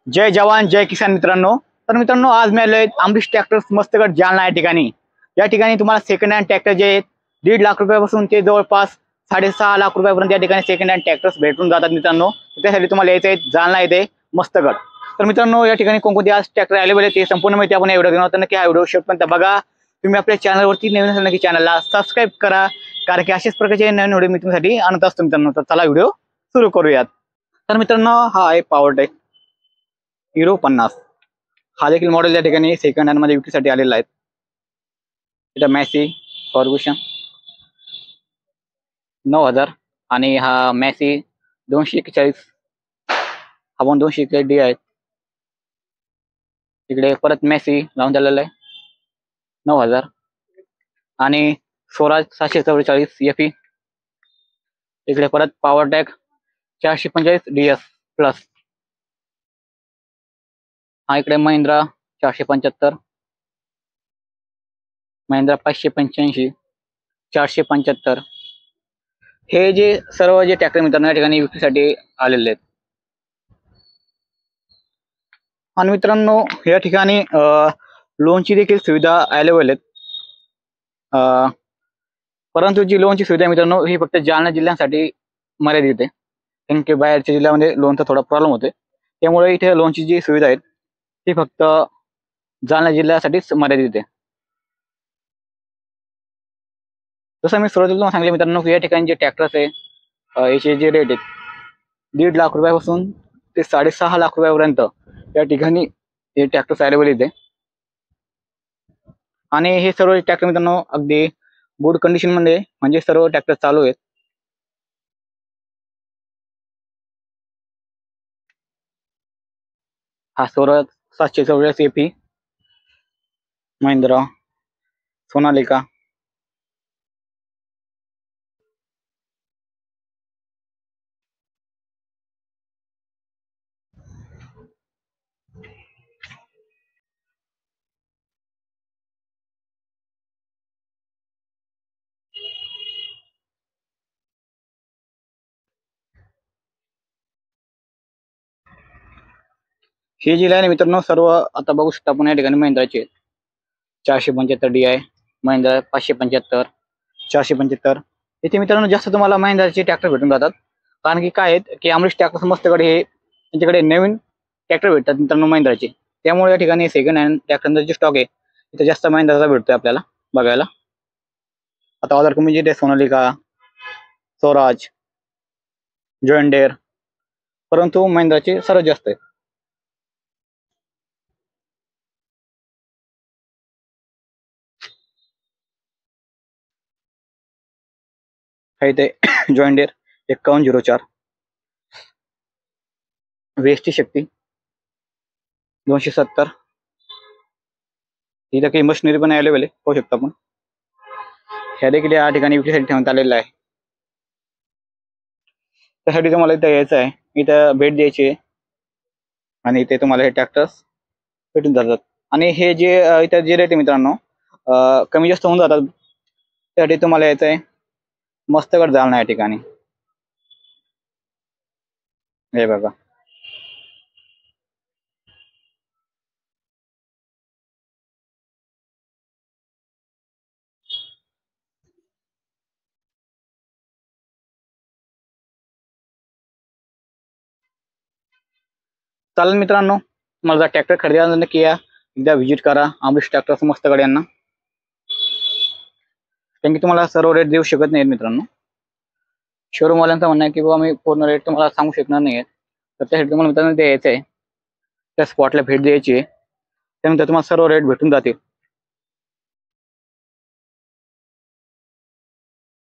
जय जवान जय किसान मित्रांनो। तर मित्रांनो, आज मी आलोय अमरीश ट्रॅक्टर्स मस्तगड जालना या ठिकाणी। या ठिकाणी तुम्हाला सेकंड हँड ट्रॅक्टर जे आहेत 1.5 लाख रुपयापासून ते जवळपास 6.5 लाख रुपयापर्यंत या ठिकाणी सेकंड हँड ट्रॅक्टर्स भेटून जातात मित्रांनो। त्यासाठी तुम्हाला यायचं आहे जालना येथे मस्तगड। तर मित्रांनो, या ठिकाणी कोणकोणते आज ट्रॅक्टर अवेलेबल आहेत ते संपूर्ण माहिती आपण या व्हिडिओ घेणार आहोत। नक्की हा व्हिडिओ शेवटपर्यंत बघा। तुम्ही आपल्या चॅनलवरती नवीन असाल नक्की चॅनलला सबस्क्राईब करा, कारण की अशाच प्रकारचे नवीन व्हिडिओ मी तुमच्यासाठी आणत असतो मित्रांनो। तर चला व्हिडिओ सुरू करूयात। तर मित्रांनो, हा आहे पॉवरटेक हिरो 50। हा देखील मॉडेल या ठिकाणी सेकंड हँड मध्ये विक्रीसाठी आलेला आहे। इथं मॅसी फॉर्ग्युसन 9000 आणि हा मॅसी 241, हा पण 241 डी आहे। इकडे परत मॅसी लावून झालेला आहे 9000 आणि स्वराज 744 एफई। इकडे परत पॉवरटेक 445 डीएस प्लस। हा इकडे महिंद्रा 475, महिंद्रा 585, 475। हे जे सर्व जे ट्रॅक्टर मित्रांनो या ठिकाणी विक्रीसाठी आलेले आहेत। आणि मित्रांनो, या ठिकाणी लोनची देखील सुविधा अवेलेबल आहेत। परंतु जी लोनची सुविधा मित्रांनो ही फक्त जालना जिल्ह्यासाठी मर्यादित आहे, कारण की बाहेरच्या जिल्ह्यामध्ये लोनचा थोडा प्रॉब्लेम होते। त्यामुळे इथे लोनची जी सुविधा आहे ती फक्त जालना जिल्ह्यासाठीच मर्यादित आहे। जसं मी सुरुवातीला तुम्हाला सांगितलं मित्रांनो की या ठिकाणी जे ट्रॅक्टर्स आहे याचे जे रेट आहेत 1.5 लाख रुपयापासून ते 6.5 लाख रुपयापर्यंत या ठिकाणी हे ट्रॅक्टर्स अवेलेबल आहेत। आणि हे सर्व ट्रॅक्टर मित्रांनो अगदी गुड कंडिशन मध्ये, म्हणजे सर्व ट्रॅक्टर चालू आहेत। हा स्वराज 744 एफई, महिंद्रा सोनालिका, हे जे आहे मित्रांनो सर्व आता बघू शकता आपण या ठिकाणी महिंद्राचे 475 डी आहे, महिंद्रा 575, 475। इथे मित्रांनो जास्त तुम्हाला महिंद्राचे ट्रॅक्टर भेटून जातात, कारण की काय आहेत की अमरीश ट्रॅक्टर्स मस्तगड हे त्यांच्याकडे नवीन ट्रॅक्टर भेटतात मित्रांनो महिंद्राचे। त्यामुळे या ठिकाणी सेकंड हँड ट्रॅक्टरचा जे स्टॉक आहे तिथे जास्त महिंद्राचा भेटतोय आपल्याला बघायला। आता अदर कंपनी जे सोनालिका, स्वराज, जॉन डेअर, परंतु महिंद्राचे सर्वात जास्त आहे। आहे ते जॉन डेअर 5104, वेस्टी शक्ती 270। इथं काही मशिनरी पण अवेलेबल आहे, पाहू शकता आपण। ह्या देखील या ठिकाणी विक्रीसाठी ठेवण्यात आलेला आहे। त्यासाठी तुम्हाला इथं यायचं आहे, इथं भेट द्यायची आहे आणि इथे तुम्हाला हे ट्रॅक्टर्स भेटून जातात। आणि हे जे इथं जे रेट आहे मित्रांनो कमी जास्त होऊन जातात। त्यासाठी तुम्हाला यायचं आहे मस्तगड जालना या ठिकाणी। हे बघा, चालेल मित्रांनो, मला ट्रॅक्टर खरेदी नक्की या एकदा व्हिजिट करा अमरीश ट्रॅक्टर्स मस्तगड यांना, कारण की तुम्हाला सर्व रेट देऊ शकत नाहीत मित्रांनो। शोरूम वाल्यांचं म्हणणं आहे की बाबा मी पूर्ण रेट तुम्हाला सांगू शकणार नाही, तर त्यासाठी तुम्हाला मित्रांनो ते यायचं आहे, त्या स्पॉटला भेट द्यायची आहे, त्यानंतर तुम्हाला सर्व रेट भेटून जातील।